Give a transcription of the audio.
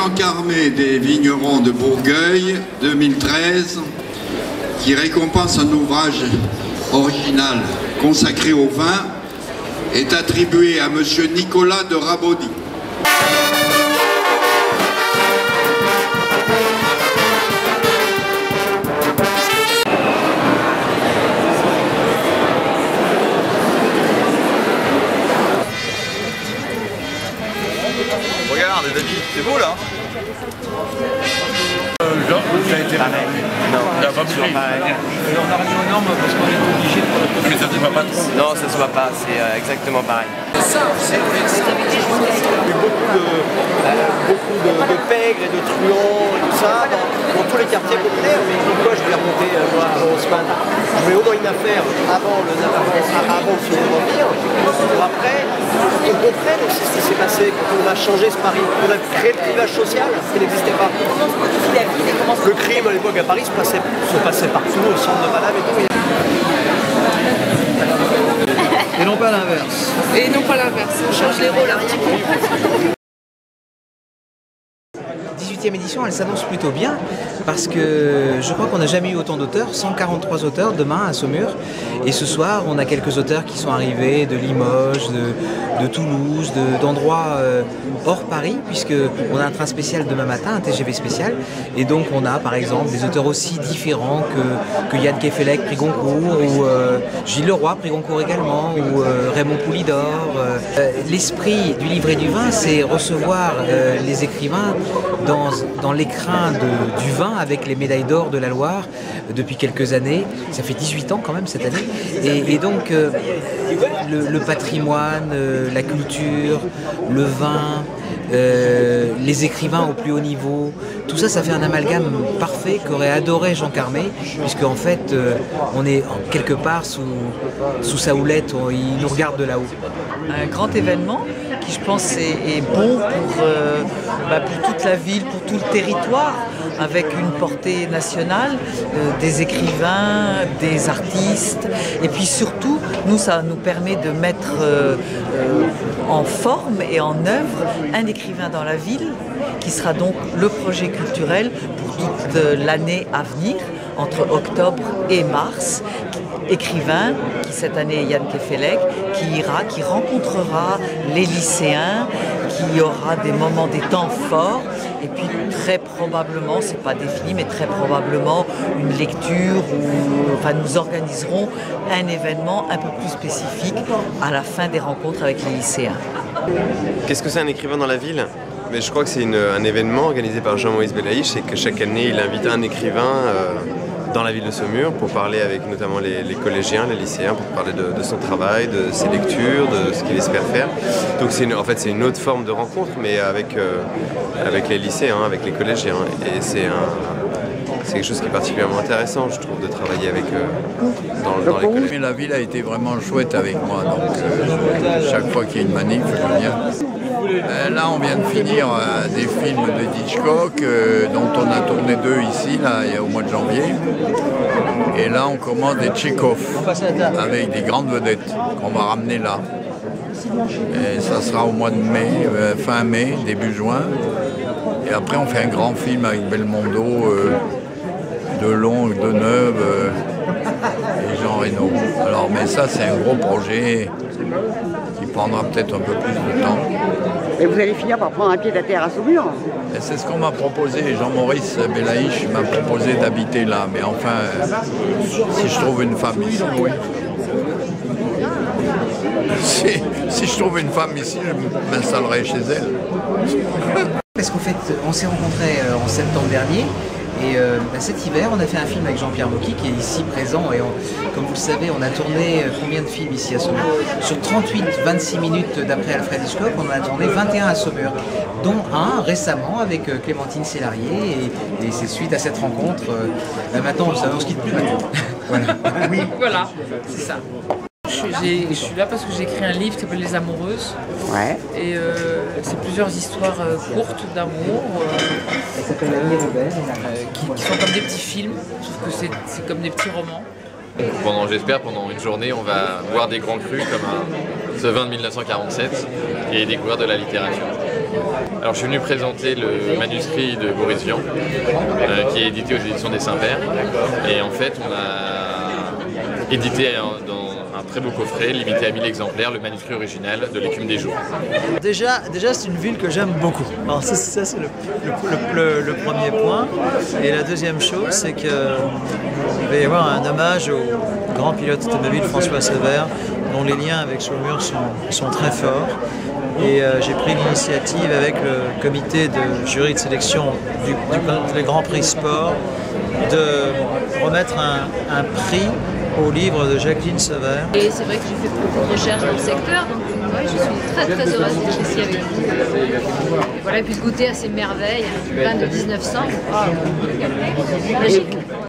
Jean Carmé des Vignerons de Bourgueil 2013 qui récompense un ouvrage original consacré au vin est attribué à monsieur Nicolas de Rabaudy. Regarde David, c'est beau là. Genre, ça a été pareil. Non, il n'a pas pris. On a remis aux normes parce qu'on est obligé de prendre le. Mais ça ne se voit pas trop. Non, ça se voit pas, c'est exactement pareil. Beaucoup de pègres et de truands et tout ça dans tous les quartiers populaires. Mais pourquoi je voulais remonter moi à Haussmann? Je voulais au moins une affaire avant le Second Empire pour après qu'on comprenne aussi ce qui s'est passé quand on a changé ce Paris. On a créé le clivage social qui n'existait pas. Le crime à l'époque à Paris se passait partout, au centre de Madame et tout. Et non pas l'inverse. Et non pas l'inverse, on change les rôles un petit peu. 18e édition, elle s'annonce plutôt bien parce que je crois qu'on n'a jamais eu autant d'auteurs, 143 auteurs demain à Saumur. Et ce soir, on a quelques auteurs qui sont arrivés de Limoges, de Toulouse, d'endroits hors Paris, puisqu'on a un train spécial demain matin, un TGV spécial. Et donc on a par exemple des auteurs aussi différents que Yann Kefelec, prix Goncourt, ou Gilles Leroy, prix Goncourt également, ou Raymond Poulidor. L'esprit du livret du vin, c'est recevoir les écrivains dans l'écrin du vin avec les médailles d'or de la Loire depuis quelques années. Ça fait 18 ans quand même cette année. Et donc le patrimoine, la culture, le vin, les écrivains au plus haut niveau, tout ça, ça fait un amalgame parfait qu'aurait adoré Jean Carmé, puisque en fait on est quelque part sous sa houlette, il nous regarde de là-haut. Un grand événement qui, je pense, est bon pour toute la ville, pour tout le territoire, avec une portée nationale, des écrivains, des artistes, et puis surtout, ça nous permet de mettre en forme et en œuvre un écrivain dans la ville, qui sera donc le projet culturel pour toute l'année à venir, entre octobre et mars. Écrivain, qui cette année est Yann Kefelec, qui rencontrera les lycéens, qui aura des moments, des temps forts, et puis très probablement, c'est pas défini, mais très probablement une lecture où nous organiserons un événement un peu plus spécifique à la fin des rencontres avec les lycéens. Qu'est-ce que c'est un écrivain dans la ville? Mais je crois que c'est un événement organisé par Jean-Maurice Belaïch et que chaque année il invite un écrivain dans la ville de Saumur pour parler avec notamment les collégiens, les lycéens, pour parler de son travail, de ses lectures, de ce qu'il espère faire. Donc en fait c'est une autre forme de rencontre, mais avec les lycéens, avec les collégiens. Et c'est quelque chose qui est particulièrement intéressant, je trouve, de travailler avec dans les collèges. Mais la ville a été vraiment chouette avec moi, donc chaque fois qu'il y a une manif, je viens. Là, on vient de finir des films de Hitchcock, dont on a tourné 2 ici, là, au mois de janvier. Et là, on commence des Tchekhov, avec des grandes vedettes qu'on va ramener là. Et ça sera au mois de mai, fin mai, début juin. Et après, on fait un grand film avec Belmondo, Delon, Deneuve et Jean Reno. Alors, mais ça, c'est un gros projet qui prendra peut-être un peu plus de temps. Et vous allez finir par prendre un pied à terre à Saumur? C'est ce qu'on m'a proposé. Jean-Maurice Belaïch m'a proposé d'habiter là. Mais enfin, si je trouve une femme ici, oui. Si je trouve une femme ici, je m'installerai chez elle. Parce qu'en fait, on s'est rencontrés en septembre dernier. Et cet hiver, on a fait un film avec Jean-Pierre Mocky qui est ici présent. Et comme vous le savez, on a tourné combien de films ici à Saumur? Sur 38-26 minutes d'après Alfred Hitchcock, on en a tourné 21 à Saumur, dont un récemment avec Clémentine Célarié. Et c'est suite à cette rencontre, maintenant on se quitte plus maintenant. Voilà. Oui, voilà, c'est ça. Je suis là parce que j'ai écrit un livre qui s'appelle Les Amoureuses. Ouais. Et c'est plusieurs histoires courtes d'amour qui sont comme des petits films, sauf que c'est comme des petits romans. J'espère, pendant une journée, on va boire des grands crus comme ce vin de 1947 et découvrir de la littérature. Alors je suis venu présenter le manuscrit de Boris Vian, qui est édité aux éditions des Saints-Pères. Et en fait, on a édité dans un très beau coffret, limité à 1000 exemplaires, le manuscrit original de l'Écume des Jours. Déjà c'est une ville que j'aime beaucoup. Alors ça c'est le premier point. Et la deuxième chose, c'est qu'il va y avoir un hommage au grand pilote automobile François Sevère, dont les liens avec Saumur sont très forts. Et j'ai pris l'initiative avec le comité de jury de sélection du Grand Prix Sport de remettre un prix au livre de Jacqueline Sevère. Et c'est vrai que j'ai fait beaucoup de recherches dans le secteur, donc ouais, je suis très heureuse d'être ici avec vous. Et voilà, et puis de goûter à ces merveilles, vin de 1900. Magique.